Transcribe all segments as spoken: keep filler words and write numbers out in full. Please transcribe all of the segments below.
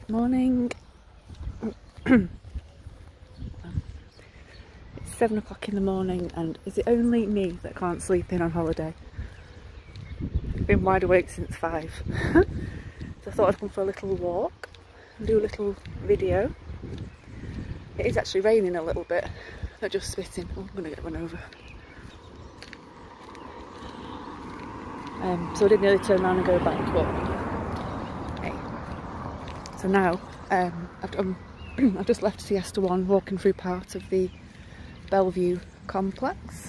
Morning. It's seven o'clock in the morning, and is it only me that can't sleep in on holiday? I've been wide awake since five. So I thought I'd come for a little walk and do a little video. It is actually raining a little bit. They're just spitting. Oh, I'm going to get run over. Um, so I did nearly turn around and go back, but hey. So now, um, I've, done, I've just left Siesta one, walking through part of the Bellevue complex.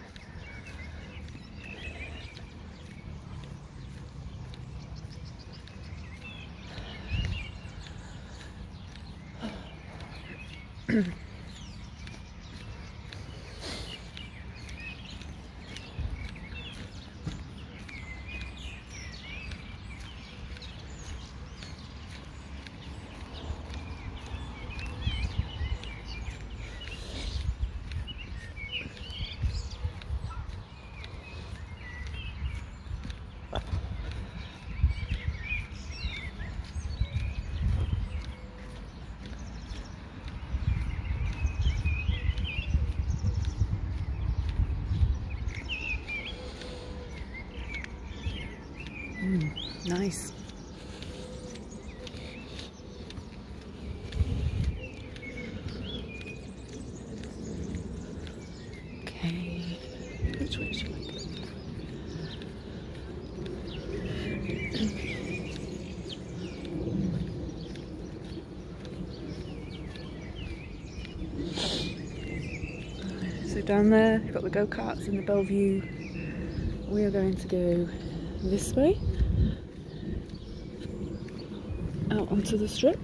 Mm, nice. Okay, which way should I go? So down there, you've got the go-karts in the Bellevue. We are going to go this way, out onto the strip.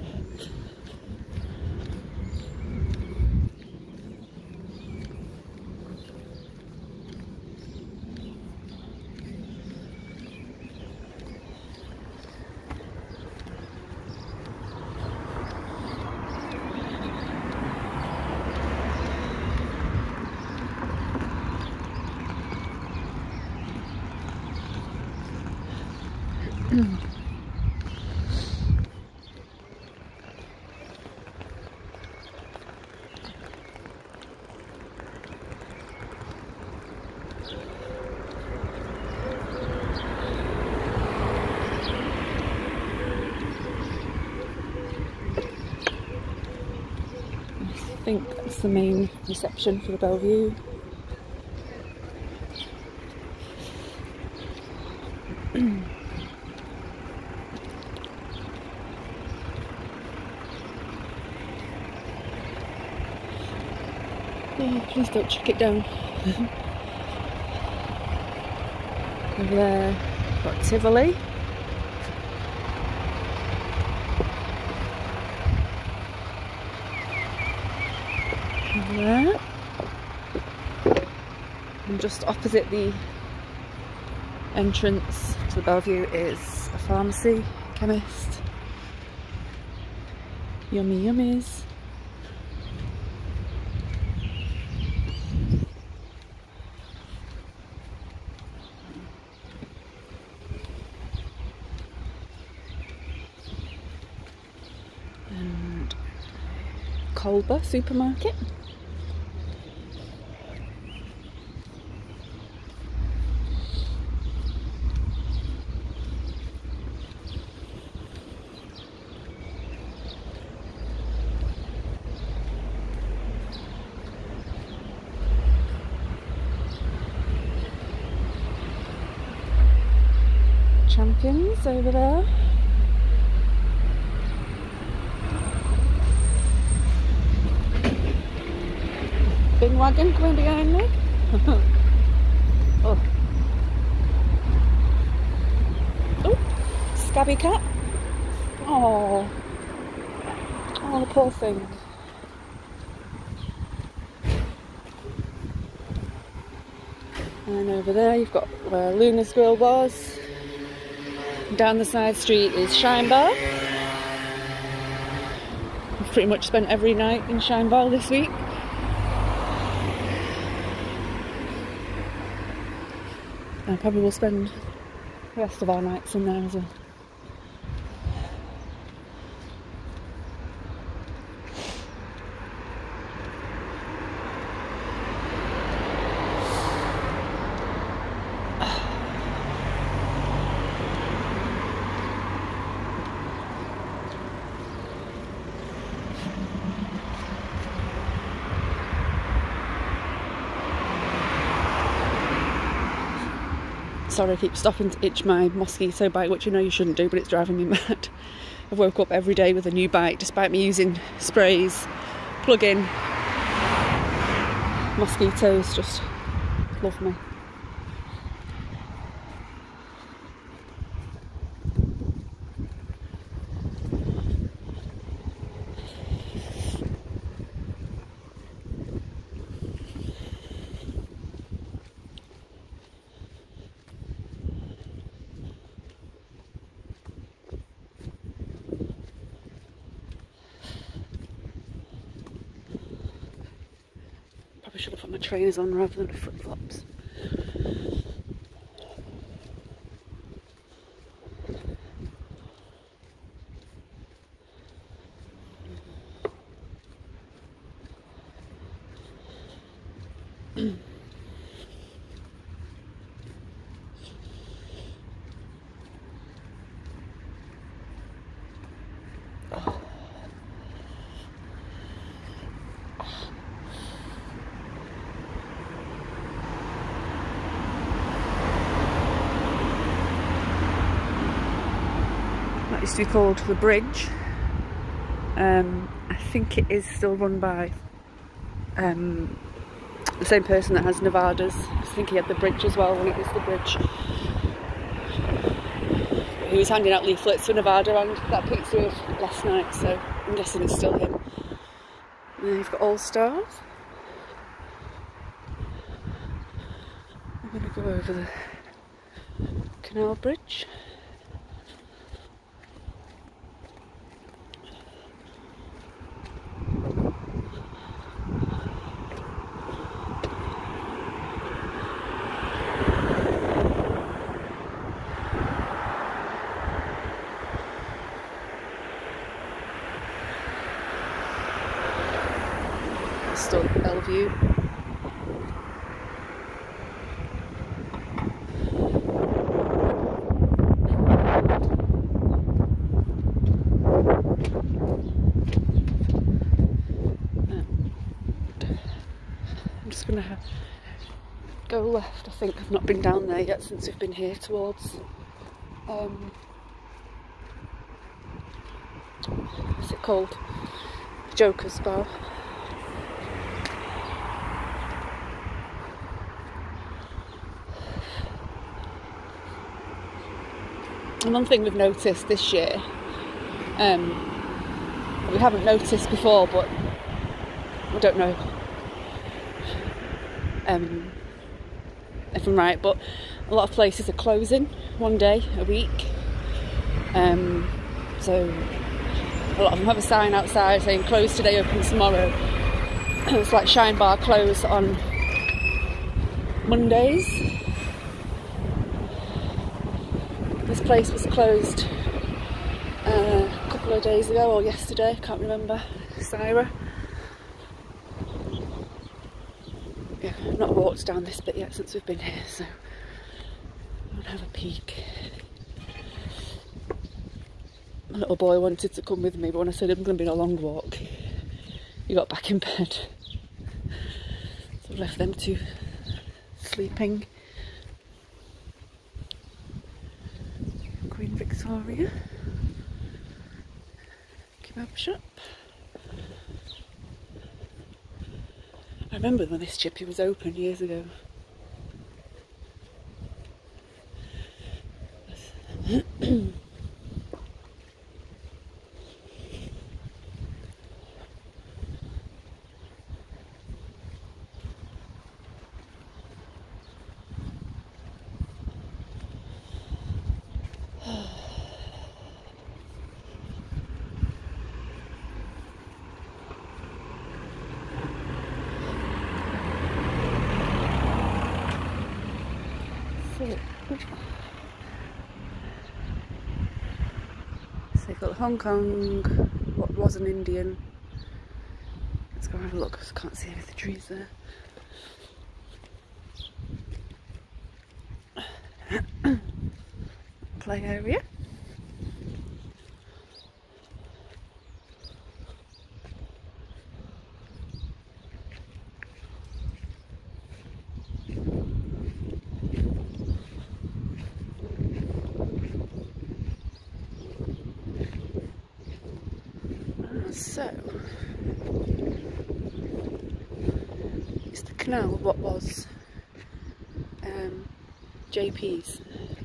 I think that's the main reception for the Bellevue. Yeah, please don't chuck it down. Over there, got Tivoli. Over there. And just opposite the entrance to the Bellevue is a pharmacy, chemist. Yummy yummies. And Colba supermarket. Champions over there. Bin wagon coming behind me. Oh. Oh, scabby cat. Oh. Oh, the poor thing. And over there you've got where Luna's Grill was. Down the side street is Shine Bar. I've pretty much spent every night in Shine Bar this week. I probably will spend the rest of our nights in there as well. sorry I keep stopping to itch my mosquito bite, which I know you shouldn't do, but it's driving me mad. I've woke up every day with a new bite, despite me using sprays, plug-in. Mosquitoes just love me. Probably should have put my trainers on rather than flip-flops. That used to be called the Bridge. Um, I think it is still run by um, the same person that has Nevadas. I think he had the Bridge as well when it was the Bridge. He was handing out leaflets for Nevada and that picture of last night, so I'm guessing it's still him. And then you've got All Stars. I'm going to go over the canal bridge. Still Bellevue. I'm just gonna have go left. I think I've not been down there yet since we've been here towards um what's it called? Joker's Bar. And one thing we've noticed this year, um, we haven't noticed before, but I don't know um, if I'm right, but a lot of places are closing one day a week. Um, so a lot of them have a sign outside saying closed today, open tomorrow. It's like Shine Bar closed on Mondays. This place was closed uh, a couple of days ago or yesterday, I can't remember. Syra. Yeah, I've not walked down this bit yet since we've been here, so I'll have a peek. My little boy wanted to come with me, but when I said it was going to be a long walk, he got back in bed. So I left them two sleeping. Queen Victoria kebab shop. I remember when this chippy was open years ago. So you've got Hong Kong, what was an Indian. Let's go have a look, I can't see any of the trees there. Play area. canal what was um, J P's.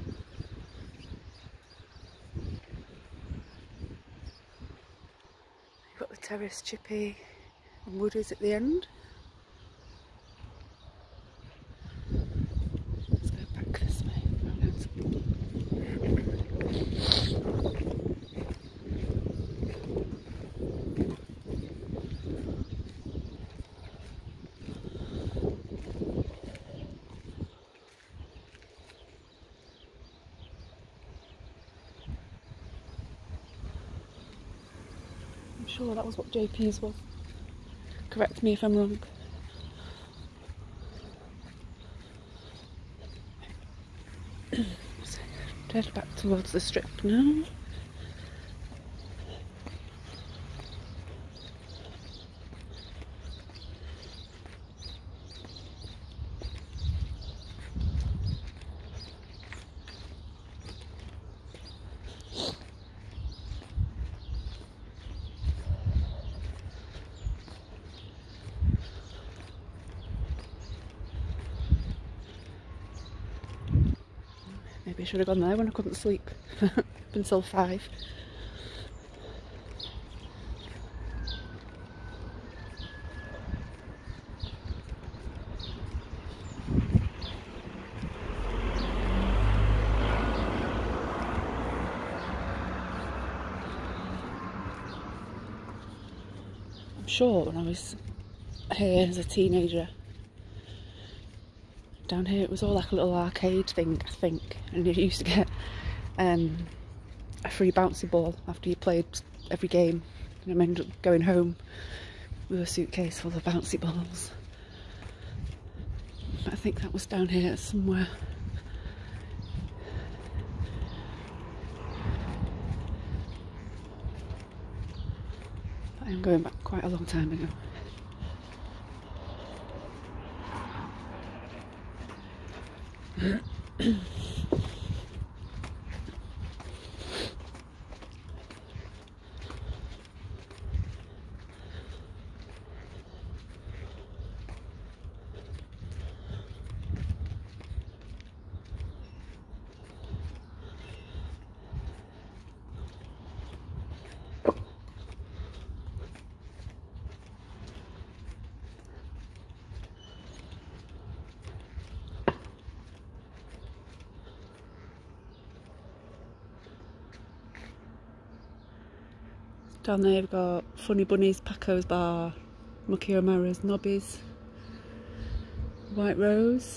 You've got the terrace, chippy and woodies at the end. Let's go back this way. I'm sure that was what J P's was. Correct me if I'm wrong. So, head back towards the strip now. Maybe I should have gone there when I couldn't sleep. Up until five. I'm sure when I was here as a teenager, down here it was all like a little arcade thing, I think, and you used to get um, a free bouncy ball after you played every game, and I ended up going home with a suitcase full of bouncy balls. But I think that was down here somewhere. But I'm going back quite a long time ago. Down there we've got Funny Bunnies, Paco's Bar, Mucky O'Mara's, Nobby's, White Rose.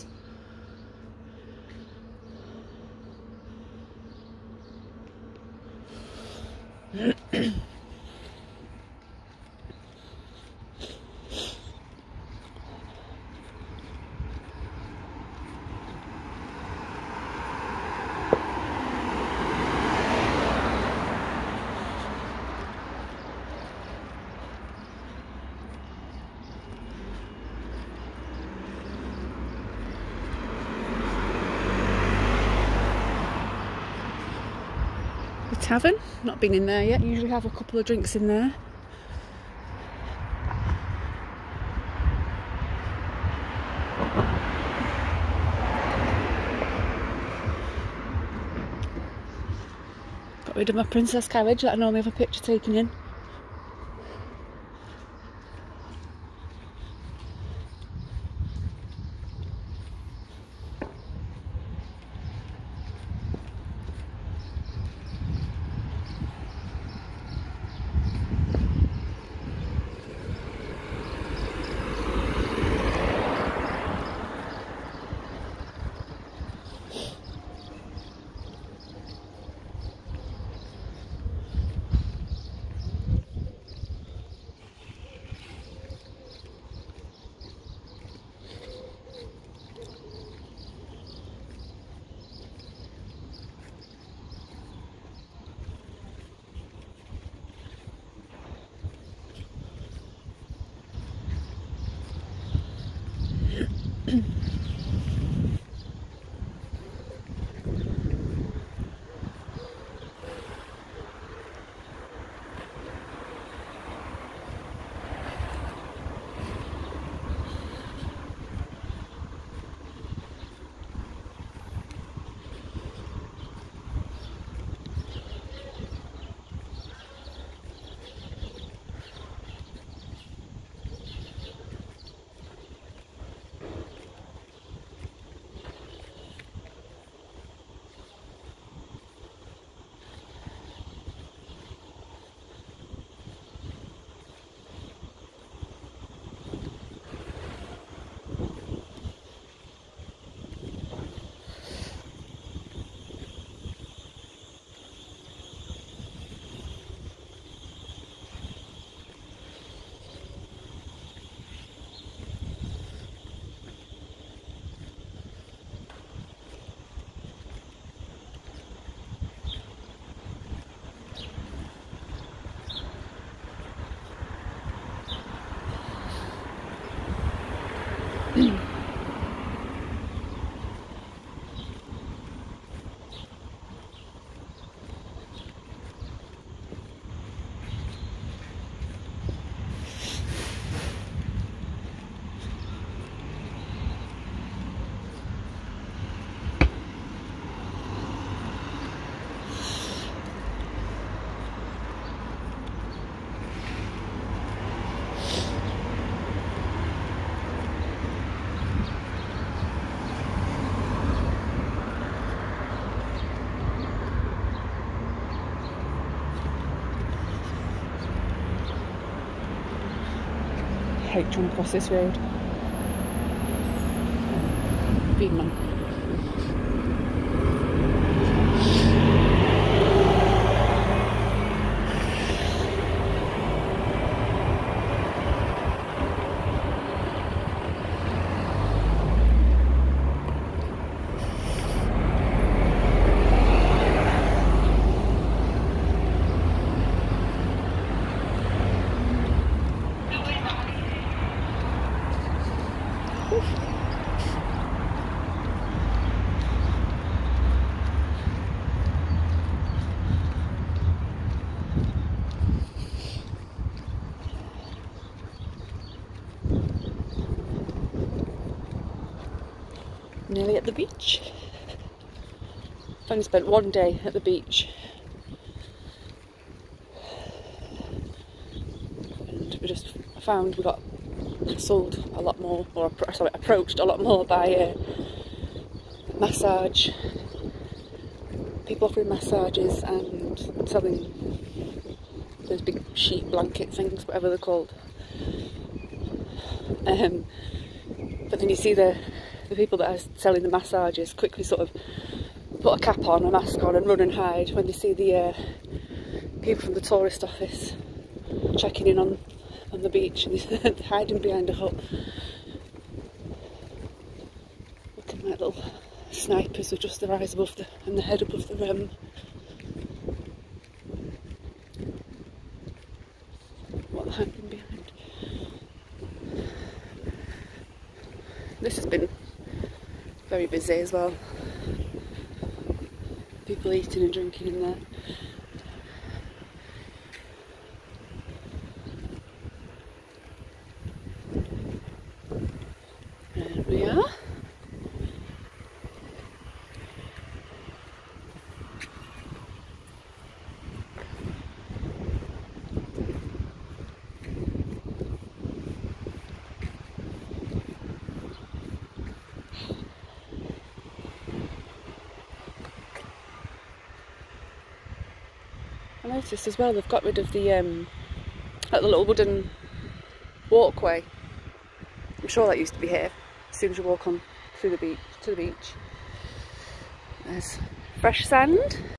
Tavern, not been in there yet, usually have a couple of drinks in there. Got rid of my princess carriage that I normally have a picture taken in. I hate trying to cross this road. Big man. Nearly at the beach. I've only spent one day at the beach. And we just found we got hassled a lot more, or sorry, approached a lot more by uh, massage, people offering massages and selling those big sheet blanket things, whatever they're called. Um, but then you see the the people that are selling the massages quickly sort of put a cap on, a mask on, and run and hide when they see the uh, people from the tourist office checking in on, on the beach, and they're hiding behind a hut. Looking like little snipers with just their eyes above the and the head above the rim. What they're hiding behind. This has been very busy as well. People eating and drinking in there. There we are. I noticed as well they've got rid of the um, like the little wooden walkway. I'm sure that used to be here. As soon as you walk on through the beach to the beach, there's fresh sand.